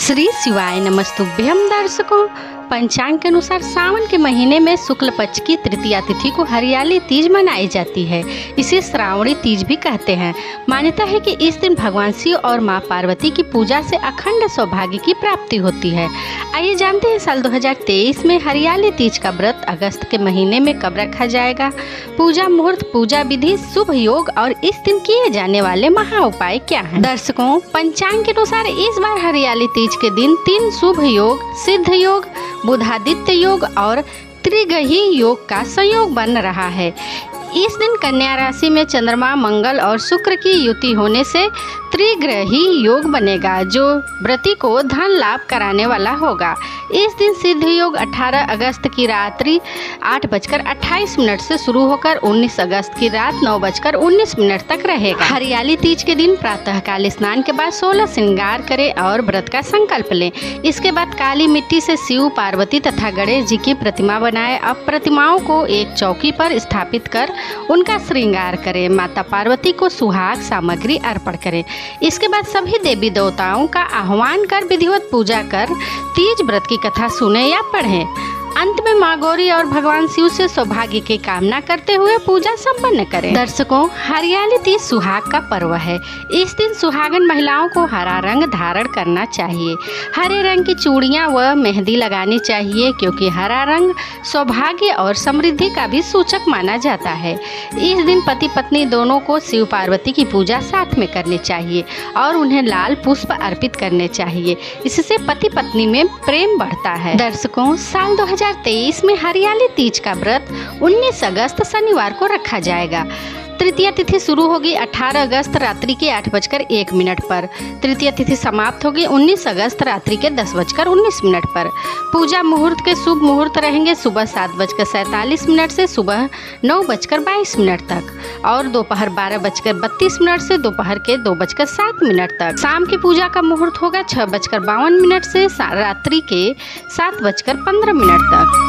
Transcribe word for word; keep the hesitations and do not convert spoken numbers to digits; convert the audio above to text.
श्री शिवाय नमस्तुभ्यम। दर्शकों, पंचांग के अनुसार सावन के महीने में शुक्ल पक्ष की तृतीया तिथि को हरियाली तीज मनाई जाती है। इसे श्रावणी तीज भी कहते हैं। मान्यता है कि इस दिन भगवान शिव और मां पार्वती की पूजा से अखंड सौभाग्य की प्राप्ति होती है। आइए जानते हैं साल दो हज़ार तेईस में हरियाली तीज का व्रत अगस्त के महीने में कब रखा जाएगा, पूजा मुहूर्त, पूजा विधि, शुभ योग और इस दिन किए जाने वाले महा उपाय क्या हैं। दर्शकों, पंचांग के अनुसार इस बार हरियाली तीज के दिन तीन शुभ योग, सिद्ध योग, बुधादित्य योग और त्रिग्रही योग का संयोग बन रहा है। इस दिन कन्या राशि में चंद्रमा, मंगल और शुक्र की युति होने से त्रिग्रही योग बनेगा, जो व्रती को धन लाभ कराने वाला होगा। इस दिन सिद्ध योग अठारह अगस्त की रात्रि आठ बजकर अट्ठाईस मिनट से शुरू होकर उन्नीस अगस्त की रात नौ बजकर उन्नीस मिनट तक रहेगा। हरियाली तीज के दिन प्रातःकाल स्नान के बाद सोलह श्रृंगार करें और व्रत का संकल्प लें। इसके बाद काली मिट्टी से शिव, पार्वती तथा गणेश जी की प्रतिमा बनाएं। अब प्रतिमाओं को एक चौकी पर स्थापित कर उनका श्रृंगार करें। माता पार्वती को सुहाग सामग्री अर्पण करें। इसके बाद सभी देवी देवताओं का आह्वान कर विधिवत पूजा कर तीज व्रत की कथा सुने या पढ़ें। अंत में मां गौरी और भगवान शिव से सौभाग्य की कामना करते हुए पूजा संपन्न करें। दर्शकों, हरियाली तीज सुहाग का पर्व है। इस दिन सुहागन महिलाओं को हरा रंग धारण करना चाहिए। हरे रंग की चूड़ियां व मेहंदी लगानी चाहिए, क्योंकि हरा रंग सौभाग्य और समृद्धि का भी सूचक माना जाता है। इस दिन पति पत्नी दोनों को शिव पार्वती की पूजा साथ में करनी चाहिए और उन्हें लाल पुष्प अर्पित करने चाहिए। इससे पति पत्नी में प्रेम बढ़ता है। दर्शकों, साल दो हज़ार तेईस में हरियाली तीज का व्रत उन्नीस अगस्त शनिवार को रखा जाएगा। तृतीया तिथि शुरू होगी अठारह अगस्त रात्रि के आठ बजकर एक मिनट पर। तृतीया तिथि समाप्त होगी उन्नीस अगस्त रात्रि के दस बजकर उन्नीस मिनट पर। पूजा मुहूर्त के शुभ मुहूर्त रहेंगे सुबह सात बजकर सैंतालीस मिनट से सुबह नौ बजकर बाईस मिनट तक और दोपहर बारह बजकर बत्तीस मिनट से दोपहर के दो बजकर सात मिनट तक। शाम की पूजा का मुहूर्त होगा छह बजकर बावन मिनट से रात्रि के सात बजकर पंद्रह मिनट तक।